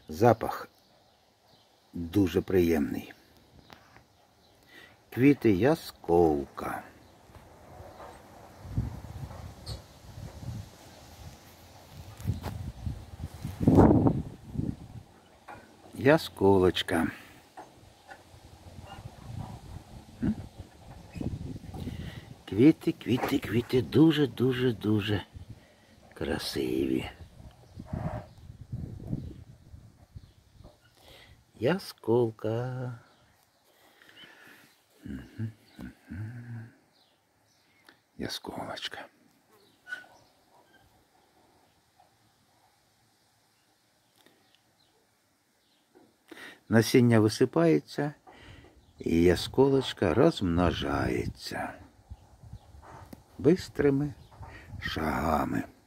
Запах дуже приємний. Квіти ясколка. Ясколочка. Квіти, квіти, квіти дуже красиві. Ясколка. Ясколочка. Насіння висипається, і ясколочка розмножається бистрими шагами.